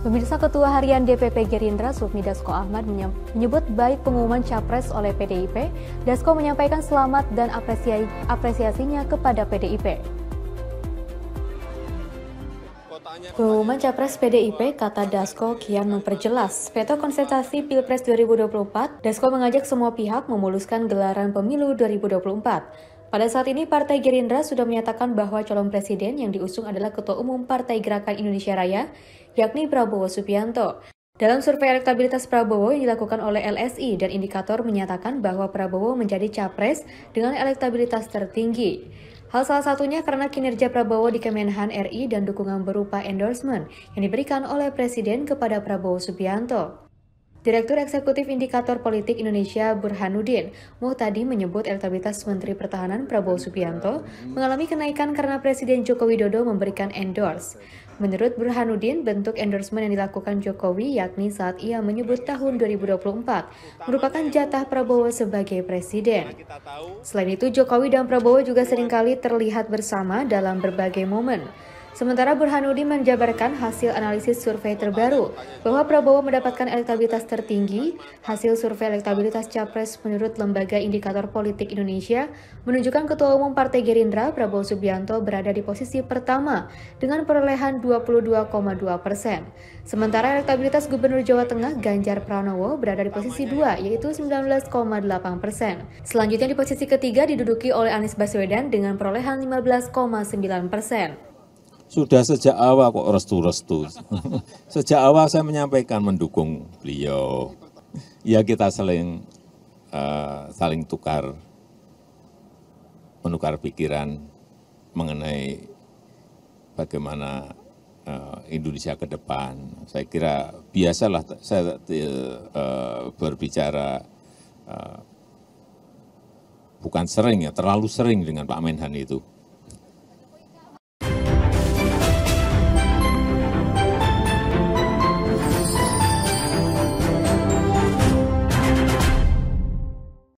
Pemirsa, Ketua Harian DPP Gerindra Sufmi Dasko Ahmad menyebut baik pengumuman Capres oleh PDIP. Dasko menyampaikan selamat dan apresiasinya kepada PDIP. Pengumuman Capres PDIP, kata Dasko, kian memperjelas peta kontestasi Pilpres 2024. Dasko mengajak semua pihak memuluskan gelaran pemilu 2024. Pada saat ini, Partai Gerindra sudah menyatakan bahwa calon presiden yang diusung adalah Ketua Umum Partai Gerakan Indonesia Raya, yakni Prabowo Subianto. Dalam survei elektabilitas Prabowo yang dilakukan oleh LSI dan indikator menyatakan bahwa Prabowo menjadi capres dengan elektabilitas tertinggi. Hal salah satunya karena kinerja Prabowo di Kemenhan RI dan dukungan berupa endorsement yang diberikan oleh Presiden kepada Prabowo Subianto. Direktur Eksekutif Indikator Politik Indonesia Burhanuddin Muhtadi menyebut elektabilitas Menteri Pertahanan Prabowo Subianto mengalami kenaikan karena Presiden Joko Widodo memberikan endorse. Menurut Burhanuddin, bentuk endorsement yang dilakukan Jokowi yakni saat ia menyebut tahun 2024 merupakan jatah Prabowo sebagai presiden. Selain itu, Jokowi dan Prabowo juga seringkali terlihat bersama dalam berbagai momen. Sementara Burhanuddin menjabarkan hasil analisis survei terbaru bahwa Prabowo mendapatkan elektabilitas tertinggi. Hasil survei elektabilitas Capres menurut Lembaga Indikator Politik Indonesia menunjukkan Ketua Umum Partai Gerindra Prabowo Subianto berada di posisi pertama dengan perolehan 22,2%. Sementara elektabilitas Gubernur Jawa Tengah Ganjar Pranowo berada di posisi 2 yaitu 19,8%. Selanjutnya di posisi ketiga diduduki oleh Anies Baswedan dengan perolehan 15,9%. Sudah sejak awal kok restu-restu. Sejak awal saya menyampaikan mendukung beliau. Ya kita saling menukar pikiran mengenai bagaimana Indonesia ke depan. Saya kira biasalah saya berbicara bukan sering ya, terlalu sering dengan Pak Menhan itu.